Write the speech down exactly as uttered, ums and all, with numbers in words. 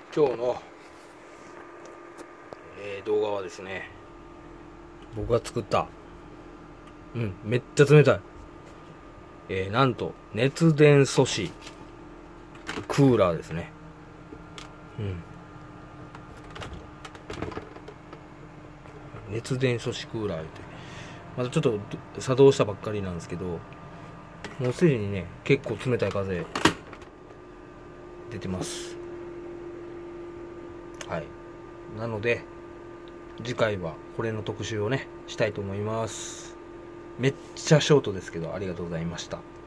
今日の、えー、動画はですね、僕が作ったうんめっちゃ冷たい、えー、なんと熱伝素子クーラーですね。うん熱伝素子クーラーってまだちょっと作動したばっかりなんですけど、もうすでにね結構冷たい風出てます。はい、なので次回はこれの特集をねしたいと思います。めっちゃショートですけどありがとうございました。